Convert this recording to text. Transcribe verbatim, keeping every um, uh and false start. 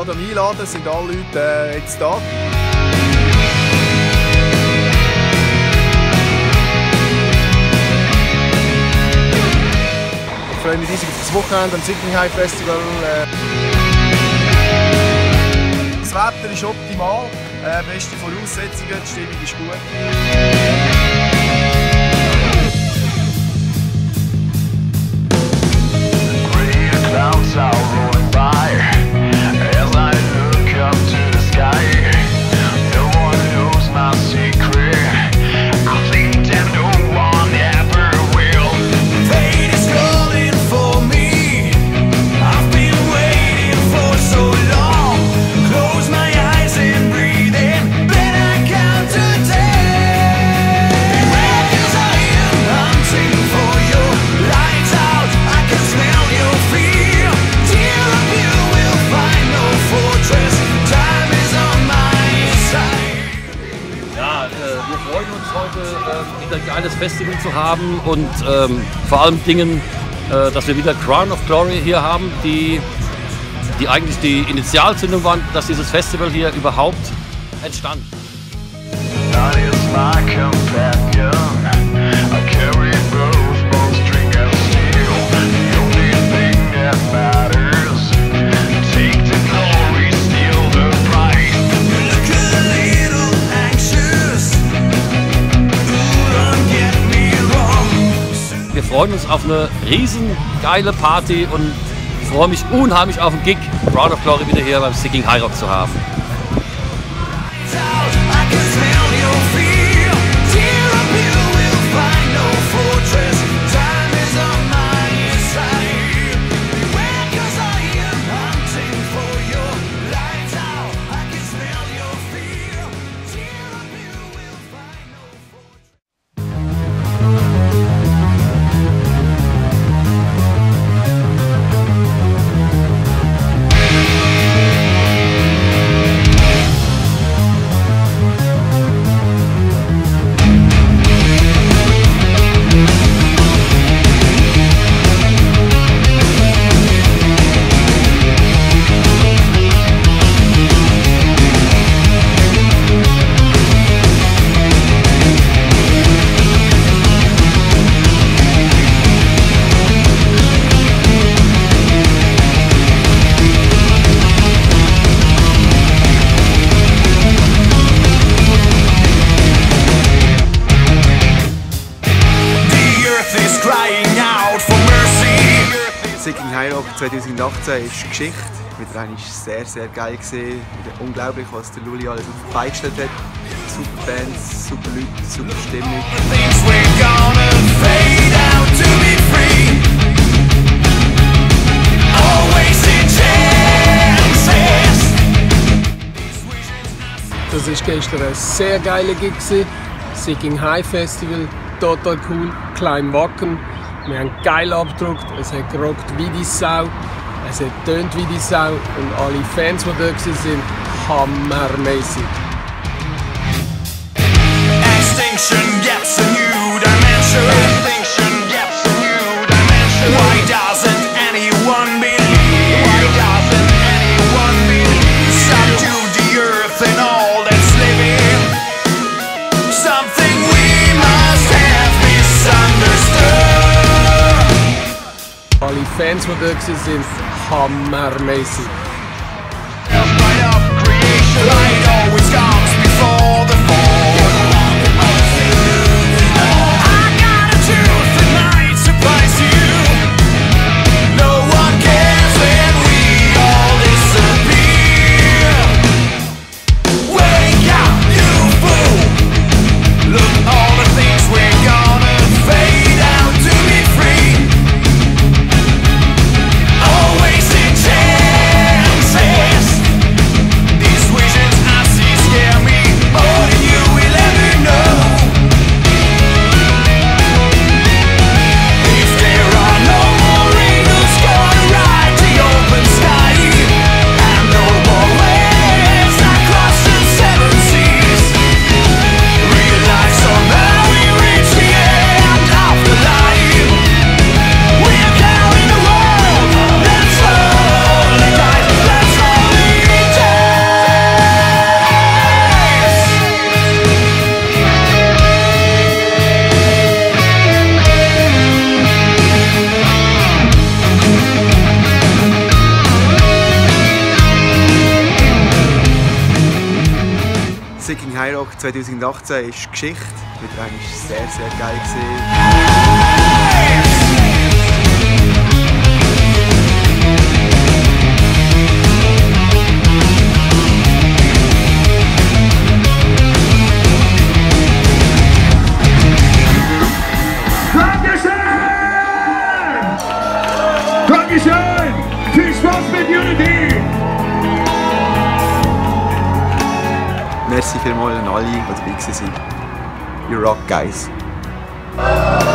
gerade am Einladen, sind alle Leute äh, jetzt da. Ich freue mich riesig auf das Wochenende am Seeking High Festival. Das Wetter ist optimal, äh, beste Voraussetzungen, die Stimmung ist gut. Clouds are rolling by as I look up to the sky. No one knows my secret. I think that no one ever will. Fate is calling for me. I've been waiting for so long. Close my eyes and breathe in. Then I count to ten. Beware, 'cause I am hunting for your lights out. I can smell your feet. Wir freuen uns heute äh, wieder ein geiles Festival zu haben und ähm, vor allem Dingen, äh, dass wir wieder Crown of Glory hier haben, die, die eigentlich die Initialzündung waren, dass dieses Festival hier überhaupt entstand. That is my companion. I carry both both string and steel. The only thing that matters. Take the glory, steal the prize. Look a little anxious. Don't get me wrong. Wir freuen uns auf eine riesen geile Party und freue mich unheimlich auf den Gig, Crown of Glory wieder hier beim Seeking High Rock zu haben. Seeking High Rock zwanzig achtzehn ist Geschichte. Wieder einmal sehr, sehr geil gesehen. Wieder unglaublich, was der Luli alles auf die Beine gestellt hat. Super Bands, super Leute, super Stimmung. Das war gestern ein sehr geiler Gig. Seeking High Festival, total cool, klein Wacken. Wir haben geil abgedruckt, es hat gerockt wie die Sau, es hat tönt wie die Sau und alle Fans, die da waren, sind hammermäßig. Extinction gets a new dimension. Extinction gets a new dimension. Why doesn't anyone believe? Why doesn't anyone believe? Subdue the earth and all that's living. Something we must have misunderstood. Alle Fans, die da waren, sind hammermäßig. Light always comes before the fall. I got a truth that might surprise you. No one cares when we all disappear. Wake up, you fool. Look, all the things we're gonna fade out to be free. Always in chance. Seeking High Rock zwanzig achtzehn ist Geschichte. Wieder eigentlich sehr, sehr geil gewesen. Dankeschön! Viel Spaß mit Unity! Merci vielmals an alle, die dabei waren. You rock, guys!